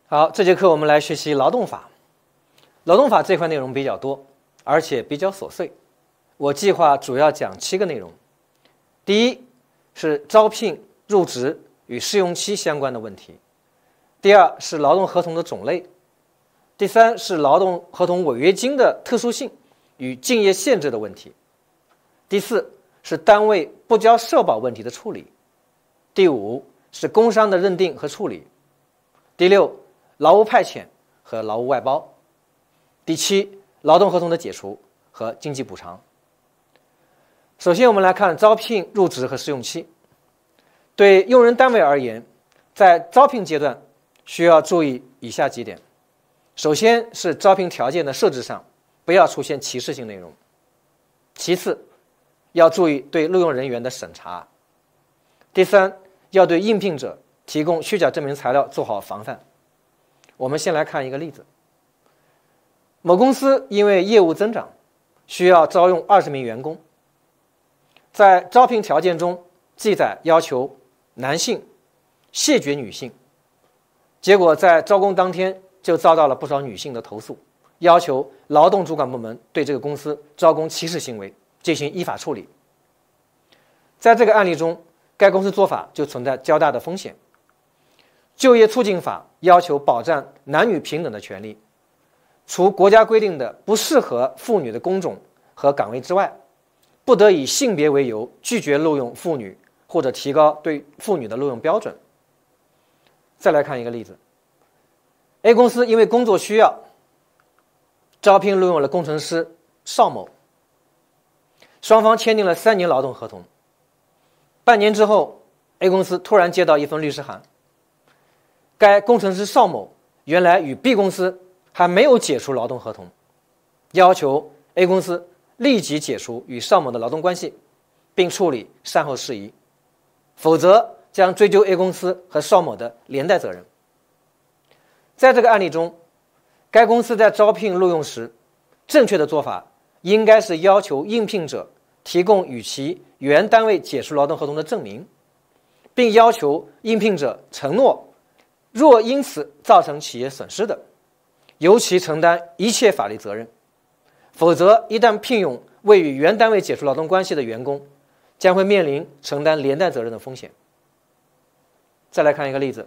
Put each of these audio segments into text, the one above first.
好，这节课我们来学习劳动法。劳动法这块内容比较多，而且比较琐碎。我计划主要讲7个内容。第一是招聘、入职与试用期相关的问题。第二是劳动合同的种类。第三是劳动合同违约金的特殊性与竞业限制的问题。第四是单位不交社保问题的处理。第五是工伤的认定和处理。第六，劳务派遣和劳务外包。第七，劳动合同的解除和经济补偿。首先我们来看招聘、入职和试用期。对用人单位而言，在招聘阶段需要注意以下几点。首先是招聘条件的设置上不要出现歧视性内容。其次，要注意对录用人员的审查。第三，要对应聘者提供虚假证明材料做好防范。我们先来看一个例子。某公司因为业务增长，需要招用20名员工，在招聘条件中记载要求男性，谢绝女性，结果在招工当天就遭到了不少女性的投诉，要求劳动主管部门对这个公司招工歧视行为进行依法处理。在这个案例中，该公司做法就存在较大的风险。就业促进法要求保障男女平等的权利，除国家规定的不适合妇女的工种和岗位之外，不得以性别为由拒绝录用妇女或者提高对妇女的录用标准。再来看一个例子。A 公司因为工作需要，招聘录用了工程师邵某，双方签订了3年劳动合同。半年之后， A 公司突然接到一份律师函，该工程师邵某原来与 B 公司还没有解除劳动合同，要求 A 公司立即解除与邵某的劳动关系，并处理善后事宜，否则将追究 A 公司和邵某的连带责任。在这个案例中，该公司在招聘录用时，正确的做法应该是要求应聘者提供与其原单位解除劳动合同的证明，并要求应聘者承诺若因此造成企业损失的，由其承担一切法律责任，否则一旦聘用未与原单位解除劳动关系的员工，将会面临承担连带责任的风险。再来看一个例子。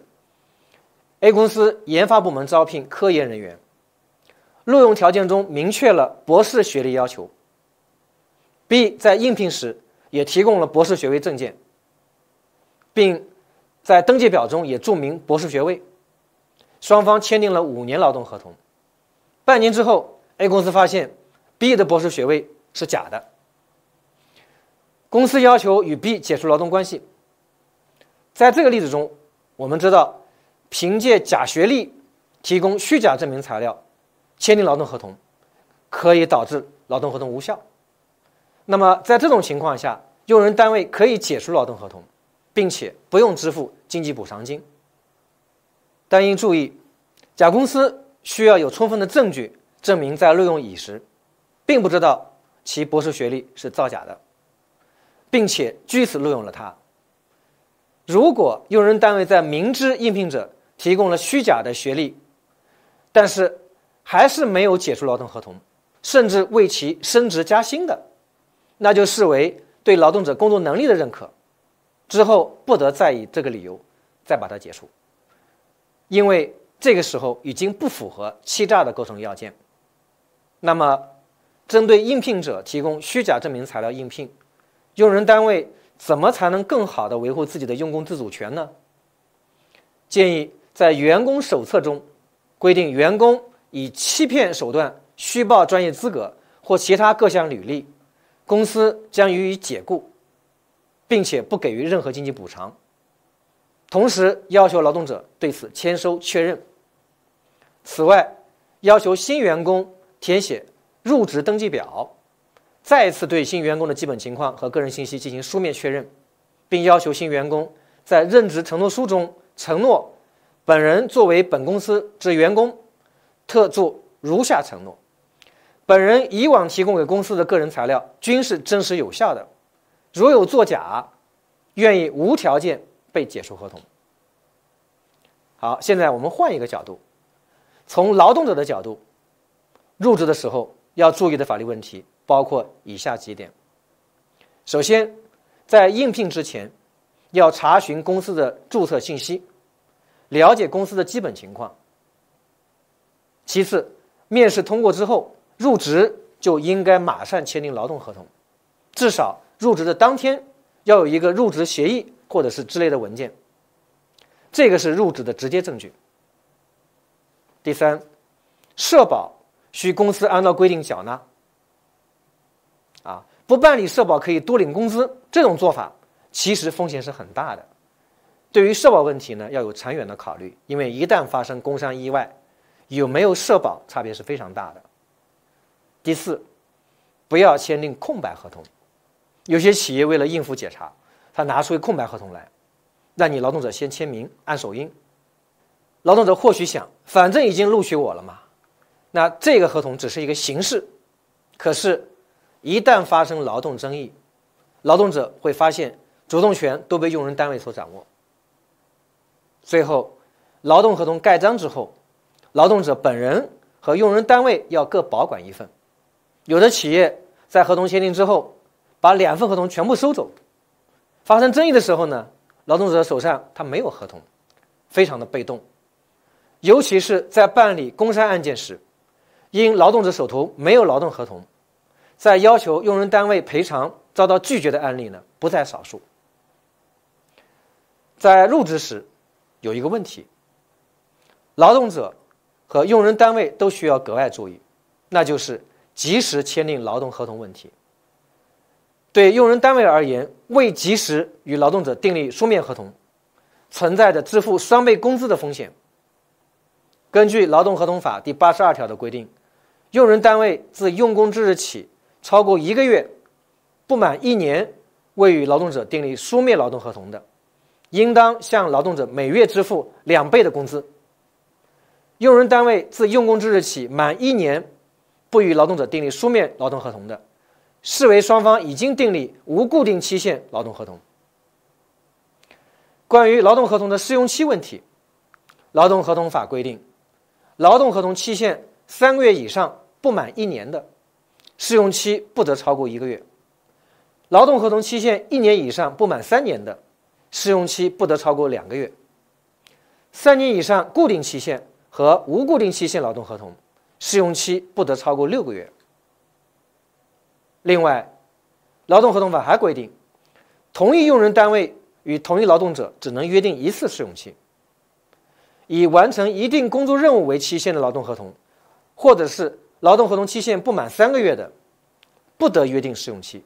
A 公司研发部门招聘科研人员，录用条件中明确了博士学历要求。 B 在应聘时也提供了博士学位证件，并在登记表中也注明博士学位，双方签订了5年劳动合同。半年之后， A 公司发现 B 的博士学位是假的，公司要求与 B 解除劳动关系。在这个例子中，我们知道凭借假学历提供虚假证明材料签订劳动合同，可以导致劳动合同无效。那么在这种情况下，用人单位可以解除劳动合同，并且不用支付经济补偿金。但应注意，甲公司需要有充分的证据证明在录用乙时并不知道其博士学历是造假的，并且据此录用了他。如果用人单位在明知应聘者提供了虚假的学历，但是还是没有解除劳动合同，甚至为其升职加薪的，那就视为对劳动者工作能力的认可，之后不得再以这个理由再把它解除，因为这个时候已经不符合欺诈的构成要件。那么针对应聘者提供虚假证明材料应聘，用人单位怎么才能更好地维护自己的用工自主权呢？建议在员工手册中规定，员工以欺骗手段虚报专业资格或其他各项履历，公司将予以解雇，并且不给予任何经济补偿，同时要求劳动者对此签收确认。此外，要求新员工填写入职登记表，再次对新员工的基本情况和个人信息进行书面确认，并要求新员工在任职承诺书中承诺本人作为本公司之员工，特做如下承诺：本人以往提供给公司的个人材料均是真实有效的，如有作假，愿意无条件被解除合同。好，现在我们换一个角度， 从劳动者的角度，入职的时候要注意的法律问题包括以下几点。首先，在应聘之前，要查询公司的注册信息，了解公司的基本情况。其次，面试通过之后，入职就应该马上签订劳动合同，至少入职的当天要有一个入职协议或者是之类的文件，这个是入职的直接证据。第三，社保需公司按照规定缴纳。不办理社保可以多领工资，这种做法其实风险是很大的。对于社保问题呢，要有长远的考虑，因为一旦发生工伤意外，有没有社保差别是非常大的。第四，不要签订空白合同。有些企业为了应付检查，他拿出一空白合同来，让你劳动者先签名按手印。劳动者或许想，反正已经录取我了嘛，那这个合同只是一个形式。可是一旦发生劳动争议，劳动者会发现主动权都被用人单位所掌握。最后，劳动合同盖章之后，劳动者本人和用人单位要各保管一份。有的企业在合同签订之后，把2份合同全部收走，发生争议的时候呢，劳动者手上他没有合同，非常的被动。尤其是在办理工伤案件时，因劳动者手头没有劳动合同，在要求用人单位赔偿遭到拒绝的案例呢，不在少数。在入职时有一个问题，劳动者和用人单位都需要格外注意，那就是及时签订劳动合同问题。对用人单位而言，未及时与劳动者订立书面合同，存在着支付双倍工资的风险。根据《劳动合同法》第82条的规定，用人单位自用工之日起超过1个月，不满1年未与劳动者订立书面劳动合同的，应当向劳动者每月支付2倍的工资。用人单位自用工之日起满1年不与劳动者订立书面劳动合同的，视为双方已经订立无固定期限劳动合同。关于劳动合同的适用期问题，劳动合同法规定，劳动合同期限3个月以上不满1年的，适用期不得超过1个月；劳动合同期限1年以上不满3年的，适用期不得超过2个月。3年以上固定期限和无固定期限劳动合同，适用期不得超过6个月。另外，劳动合同法还规定，同一用人单位与同一劳动者只能约定1次试用期。以完成一定工作任务为期限的劳动合同，或者是劳动合同期限不满3个月的，不得约定试用期。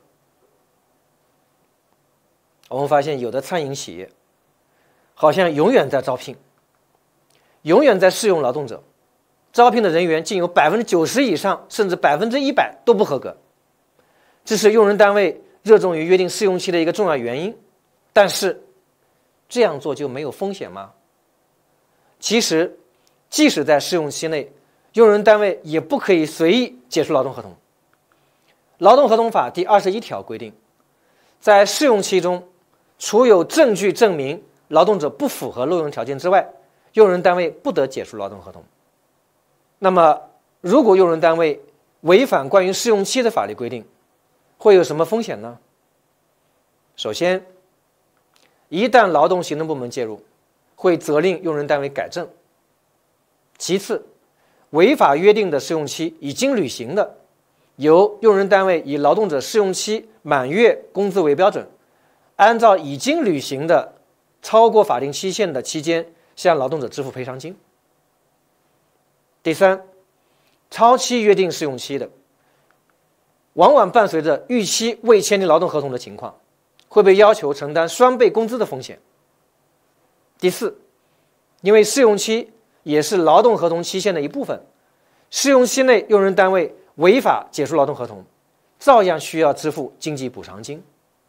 我们发现有的餐饮企业好像永远在招聘，永远在试用劳动者，招聘的人员竟有90%以上甚至100%都不合格，这是用人单位热衷于约定试用期的一个重要原因。但是这样做就没有风险吗？其实即使在试用期内，用人单位也不可以随意解除劳动合同。劳动合同法第21条规定，在试用期中，除有证据证明劳动者不符合录用条件之外，用人单位不得解除劳动合同。那么如果用人单位违反关于试用期的法律规定，会有什么风险呢？首先，一旦劳动行政部门介入，会责令用人单位改正。其次，违法约定的试用期已经履行的，由用人单位以劳动者试用期满月工资为标准，按照已经履行的超过法定期限的期间向劳动者支付赔偿金。第三，超期约定试用期的，往往伴随着逾期未签订劳动合同的情况，会被要求承担双倍工资的风险。第四，因为试用期也是劳动合同期限的一部分，试用期内用人单位违法解除劳动合同，照样需要支付经济补偿金。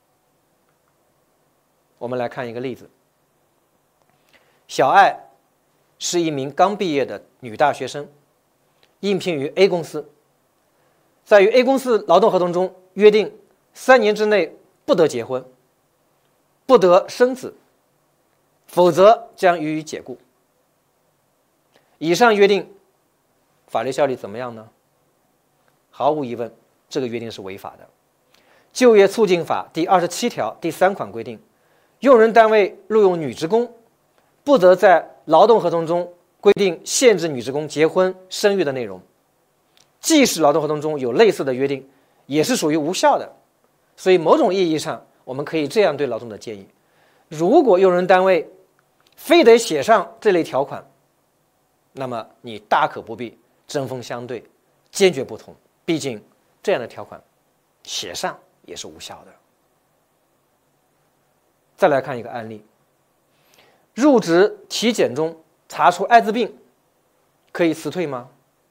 我们来看一个例子，小艾是一名刚毕业的女大学生，应聘于 A 公司，在与 A 公司劳动合同中约定3年之内不得结婚，不得生子，否则将予以解雇。以上约定法律效力怎么样呢？毫无疑问，这个约定是违法的。就业促进法第27条第3款规定，用人单位录用女职工，不得在劳动合同中规定限制女职工结婚生育的内容。即使劳动合同中有类似的约定，也是属于无效的。所以某种意义上，我们可以这样对劳动者建议：如果用人单位非得写上这类条款，那么你大可不必针锋相对，坚决不从。毕竟这样的条款写上也是无效的。再来看一个案例：入职体检中查出艾滋病，可以辞退吗？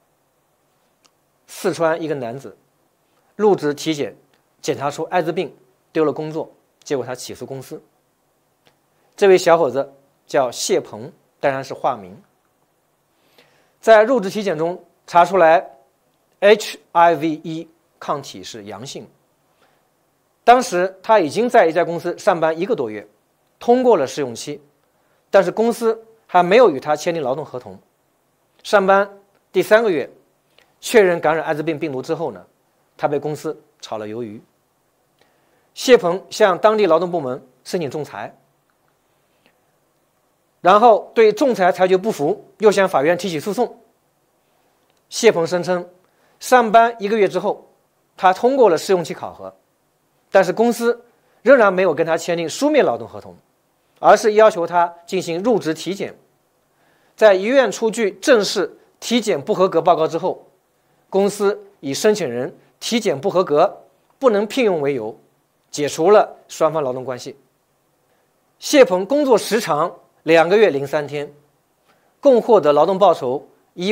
四川一个男子入职体检，检查出艾滋病，丢了工作，结果他起诉公司。这位小伙子叫谢鹏，当然是化名。在入职体检中查出来 HIV 抗体是阳性。当时他已经在一家公司上班1个多月，通过了试用期，但是公司还没有与他签订劳动合同。上班第3个月，确认感染艾滋病病毒之后呢，他被公司炒了鱿鱼。谢鹏向当地劳动部门申请仲裁，然后对仲裁裁决不服，又向法院提起诉讼。谢鹏声称，上班1个月之后，他通过了试用期考核，但是公司仍然没有跟他签订书面劳动合同，而是要求他进行入职体检。在医院出具正式体检不合格报告之后，公司以申请人体检不合格，不能聘用为由，解除了双方劳动关系。谢鹏工作时长2个月03天，共获得劳动报酬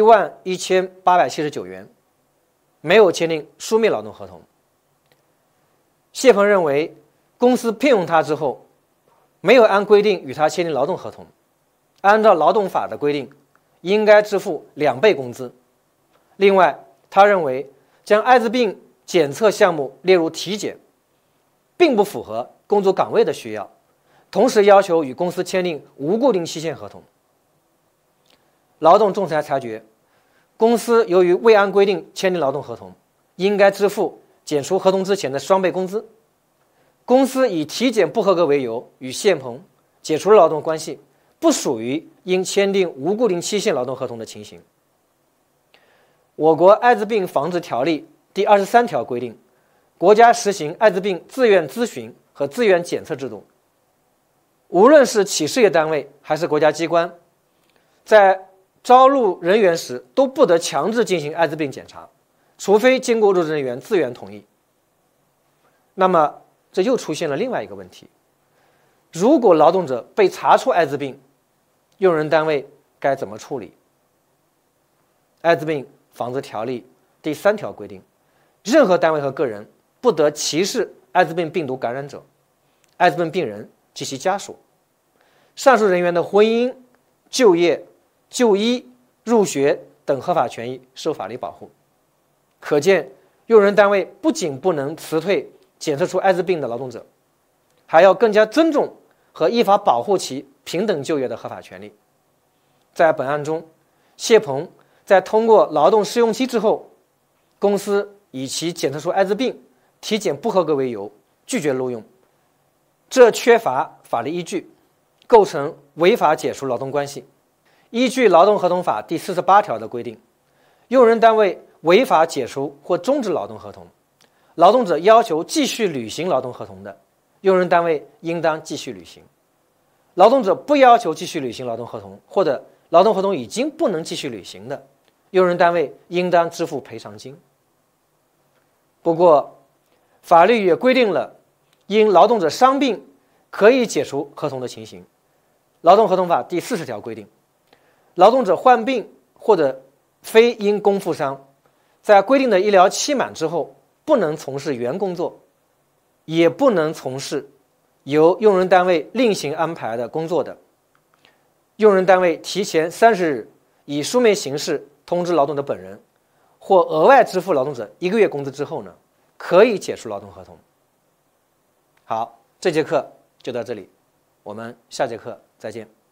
11879元，没有签订书面劳动合同。谢鹏认为，公司聘用他之后，没有按规定与他签订劳动合同，按照劳动法的规定，应该支付2倍工资。另外，他认为将艾滋病检测项目列入体检，并不符合工作岗位的需要，同时要求与公司签订无固定期限合同。劳动仲裁裁决，公司由于未按规定签订劳动合同，应该支付解除合同之前的双倍工资。公司以体检不合格为由与谢鹏解除了劳动关系，不属于应签订无固定期限劳动合同的情形。我国艾滋病防治条例第23条规定，国家实行艾滋病自愿咨询和自愿检测制度。无论是企事业单位还是国家机关，在招录人员时都不得强制进行艾滋病检查，除非经过入职人员自愿同意。那么这又出现了另外一个问题：如果劳动者被查出艾滋病，用人单位该怎么处理？艾滋病防治条例第3条规定，任何单位和个人不得歧视艾滋病病毒感染者、艾滋病病人及其家属。上述人员的婚姻、就业、就医、入学等合法权益受法律保护。可见，用人单位不仅不能辞退检测出艾滋病的劳动者，还要更加尊重和依法保护其平等就业的合法权利。在本案中，谢鹏在通过劳动试用期之后，公司以其检测出艾滋病、体检不合格为由拒绝录用，这缺乏法律依据，构成违法解除劳动关系。依据《劳动合同法》第48条的规定，用人单位违法解除或终止劳动合同，劳动者要求继续履行劳动合同的，用人单位应当继续履行；劳动者不要求继续履行劳动合同，或者劳动合同已经不能继续履行的，用人单位应当支付赔偿金。不过，法律也规定了因劳动者伤病可以解除合同的情形。《劳动合同法》第40条规定，劳动者患病或者非因工负伤，在规定的医疗期满之后，不能从事原工作，也不能从事由用人单位另行安排的工作的，用人单位提前30日以书面形式通知劳动者本人，或额外支付劳动者1个月工资之后呢，可以解除劳动合同。好，这节课就到这里，我们下节课再见。